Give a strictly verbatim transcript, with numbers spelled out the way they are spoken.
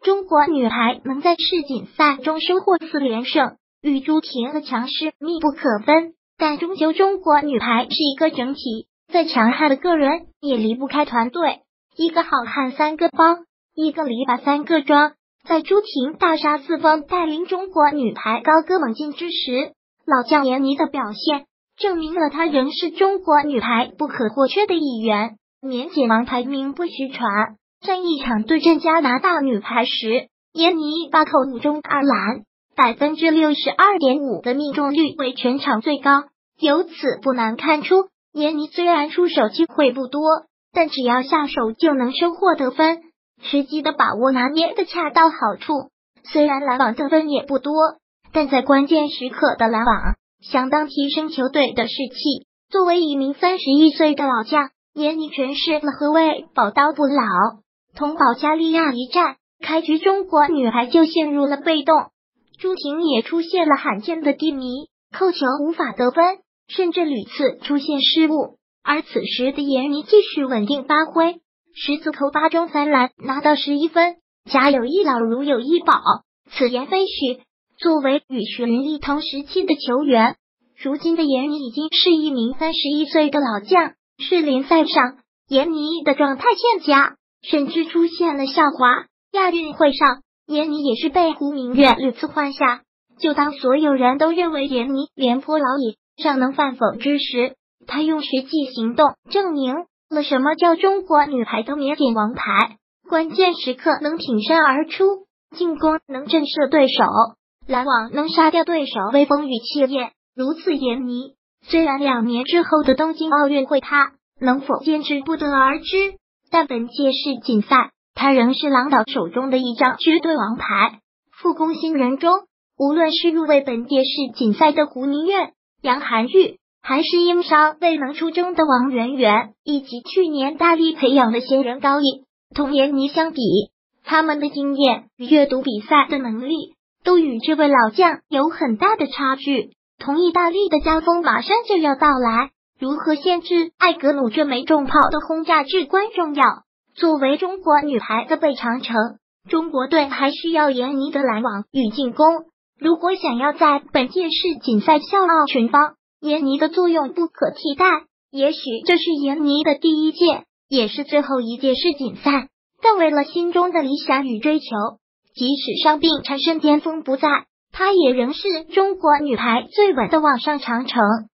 中国女排能在世锦赛中收获四连胜，与朱婷的强势密不可分。但终究中国女排是一个整体，再强悍的个人也离不开团队。一个好汉三个帮，一个篱笆三个桩。在朱婷大杀四方带领中国女排高歌猛进之时，老将闫妮的表现证明了她仍是中国女排不可或缺的一员。免检王牌名不虚传，上一场对阵加拿大女排时，闫妮八扣五中二篮，百分之六十二点五的命中率为全场最高。由此不难看出，闫妮虽然出手机会不多，但只要下手就能收获得分，时机的把握拿捏的恰到好处。虽然拦网得分也不多，但在关键时刻的拦网相当提升球队的士气。作为一名三十一岁的老将，闫妮诠释了何谓宝刀不老。同保加利亚一战，开局中国女排就陷入了被动，朱婷也出现了罕见的低迷，扣球无法得分，甚至屡次出现失误。而此时的闫妮继续稳定发挥，十次扣八中三篮，拿到十一分，家有一老如有一宝，此言非虚。作为与许云丽同时期的球员，如今的闫妮已经是一名三十一岁的老将。是联赛上，闫妮的状态欠佳，甚至出现了下滑。亚运会上，闫妮也是被胡明月屡次换下。就当所有人都认为闫妮廉颇老矣，尚能饭否之时，她用实际行动证明了什么叫中国女排的免检王牌。关键时刻能挺身而出，进攻能震慑对手，拦网能杀掉对手威风与气焰。如此闫妮，虽然两年之后的东京奥运会她能否坚持不得而知，但本届世锦赛她仍是郎导手中的一张绝对王牌。复工新人中，无论是入围本届世锦赛的胡明月、杨涵玉，还是因伤未能出征的王媛媛，以及去年大力培养的新人高毅，同闫妮相比，他们的经验与阅读比赛的能力都与这位老将有很大的差距。同意大利的交锋马上就要到来，如何限制艾格努这枚重炮的轰炸至关重要。作为中国女排的背长城，中国队还需要闫妮的拦网与进攻。如果想要在本届世锦赛笑傲群芳，闫妮的作用不可替代。也许这是闫妮的第一届，也是最后一届世锦赛，但为了心中的理想与追求，即使伤病缠身巅峰不在，她也仍是中国女排最稳的往上长城。